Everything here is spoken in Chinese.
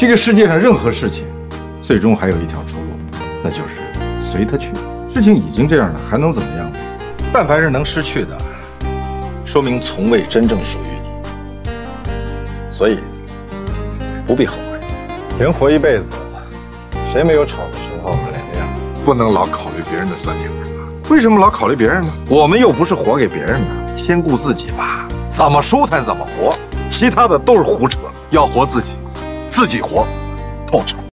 这个世界上任何事情，最终还有一条出路，那就是随他去。事情已经这样了，还能怎么样？但凡是能失去的，说明从未真正属于你。所以不必后悔。人活一辈子，谁没有丑的时候、可怜的样子？不能老考虑别人的酸甜苦辣。为什么老考虑别人呢？我们又不是活给别人的，先顾自己吧。怎么舒坦怎么活，其他的都是胡扯。要活自己，自己活，透彻。